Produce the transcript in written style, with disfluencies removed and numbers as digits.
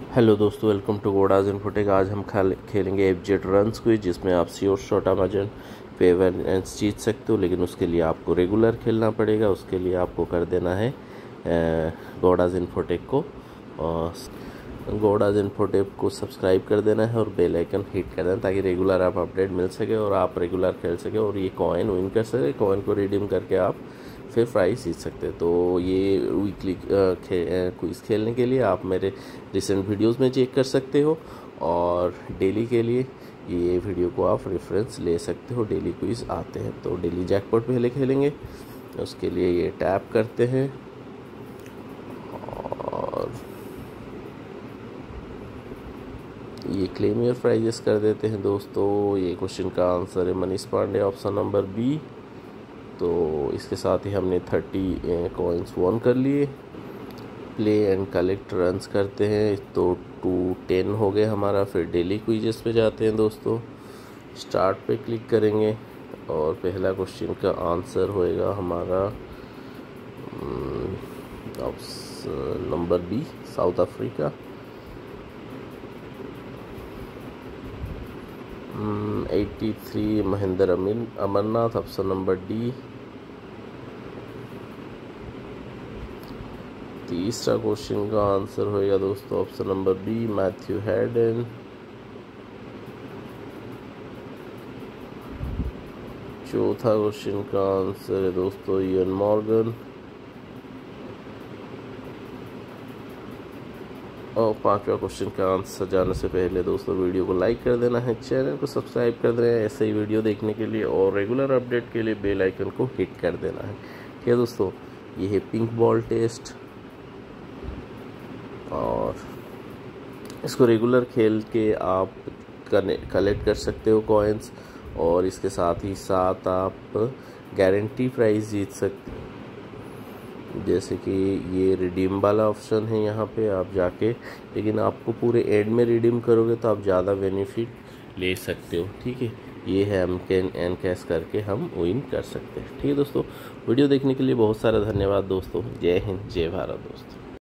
Hello दोस्तों, welcome to गोडाज infotech. आज हम खेलेंगे एफजेड रन्स क्विज, जिसमें आप श्योर शॉट अमेजन पेवेंस जीत सकते हो। लेकिन उसके लिए आपको रेगुलर खेलना पड़ेगा। उसके लिए आपको कर देना है गोडाज इन्फोटेक को सब्सक्राइब कर देना है और बेल आइकन हिट कर देना, ताकि रेगुलर आप अपडेट मिल सके और आप रेगुलर खेल सके और ये कॉइन विन कर सके। कॉइन को रिडीम करके आप फिर प्राइस जीत सकते हैं। तो ये वीकली क्विज खेलने के लिए आप मेरे रिसेंट वीडियोस में चेक कर सकते हो, और डेली के लिए ये वीडियो को आप रेफरेंस ले सकते हो। डेली क्विज आते हैं, तो डेली जैकपॉट पहले खेलेंगे। उसके लिए ये टैप करते हैं और ये क्लेम योर प्राइजेस कर देते हैं। दोस्तों, ये क्वेश्चन का आंसर है Manish Pandey, option number B. तो इसके साथ ही हमने 30 कॉइन्स वॉन कर लिए। प्ले एंड कलेक्ट रन्स करते हैं, तो 210 हो गए हमारा। फिर डेली क्विजेस पे जाते हैं दोस्तों। स्टार्ट पे क्लिक करेंगे और पहला क्वेश्चन का आंसर होएगा हमारा option number B, South Africa. 83 Mohinder Amarnath, option number D. तीसरा क्वेश्चन का आंसर होएगा दोस्तों option number B, Matthew Hayden. चौथा क्वेश्चन का आंसर है दोस्तों इयन मॉर्गन। और पांचवा क्वेश्चन का आंसर जाने से पहले दोस्तों वीडियो को लाइक कर देना है, चैनल को सब्सक्राइब कर देना है ऐसे ही वीडियो देखने के लिए, और रेगुलर अपडेट के लिए बेल आइकन को हिट कर देना है। ठीक है दोस्तों, ये है पिंक बॉल टेस्ट, और इसको रेगुलर खेल के आप कलेक्ट कर सकते हो कॉइन्स, और इसके साथ ही साथ आप गारंटी प्राइस जीत सकते हो। जैसे कि ये रिडीम वाला ऑप्शन है, यहाँ पे आप जाके, लेकिन आपको पूरे एंड में रिडीम करोगे तो आप ज़्यादा बेनिफिट ले सकते हो। ठीक है, ये है हम कैन एंड कैश करके हम विन कर सकते हैं। ठीक है दोस्तों, वीडियो देखने के लिए बहुत सारा धन्यवाद दोस्तों। जय हिंद, जय भारत दोस्तों।